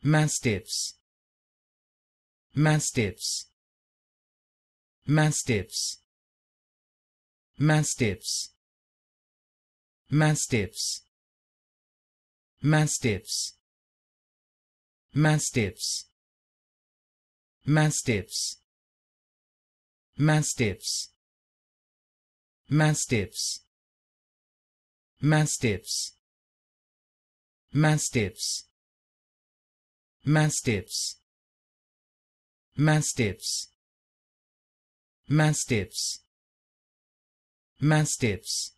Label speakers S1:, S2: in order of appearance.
S1: Mastiffs, Mastiffs, Mastiffs, Mastiffs, Mastiffs, Mastiffs, Mastiffs, Mastiffs, Mastiffs, Mastiffs, Mastiffs, Mastiffs, Mastiffs, Mastiffs, Mastiffs, Mastiffs,